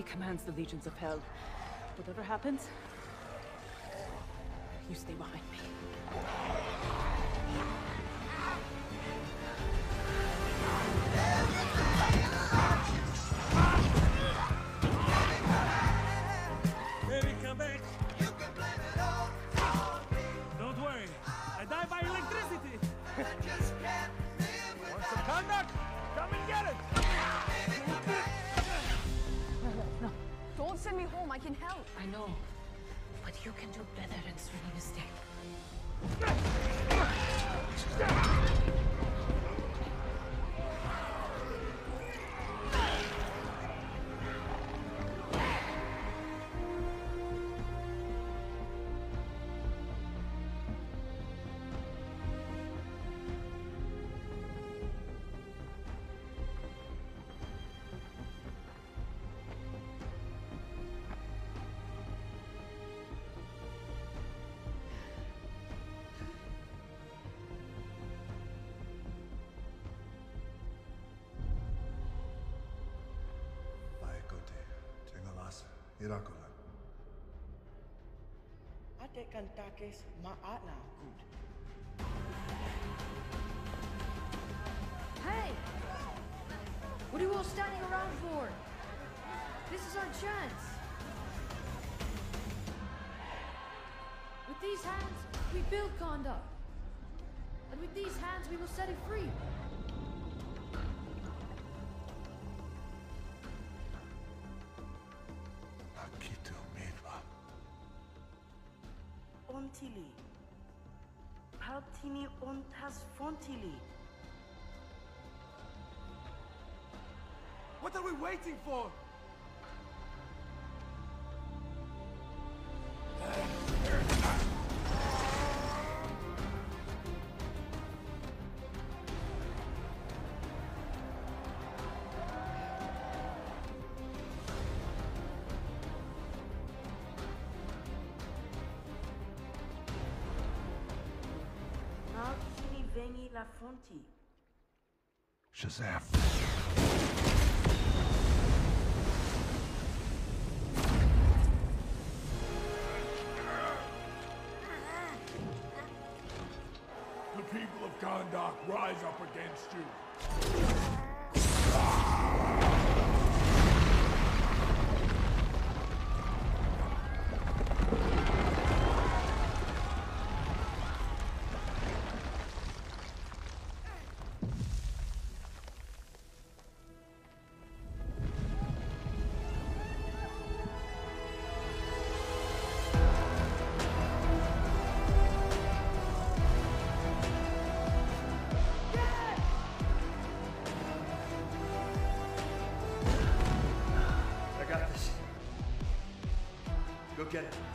He commands the legions of hell. Whatever happens, you stay behind me. Baby, come back. You can blame it all on me. Don't worry, I die by electricity. I just can't live without. Want some conduct? Come and get it. No. Don't send me home, I can help. I know, but you can do better than Srini mistake. Irakulan. Ate kantakes maana good. Hey! What are you all standing around for? This is our chance. With these hands, we build Kondak. And with these hands, we will set it free. Ontili. Paltini ontas fontili. What are we waiting for? Paltini vengi la fonti. Shazam. The people of Kondak rise up against you. I got this. Go get it.